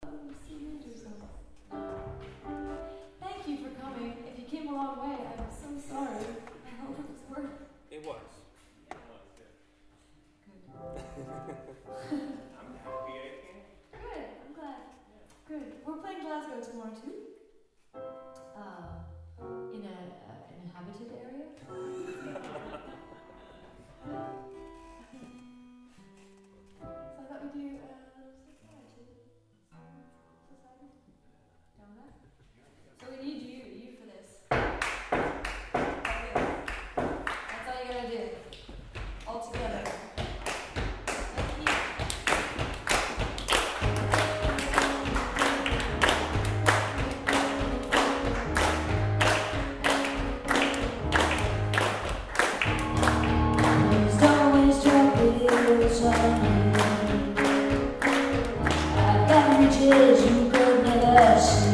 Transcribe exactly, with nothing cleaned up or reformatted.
Thank you for coming. If you came a long way, I'm so sorry. I hope it was worth it. It was. Good. I'm happy I came. Good. I'm glad. Good. We're playing Glasgow tomorrow too. Uh, in a uh, an inhabited area. So I thought we'd do uh, society. Society. Down there. So we need you, you for this. Okay. That's all you gotta do. All together. Thank you. There's always troubles on me. I've got riches you could never see.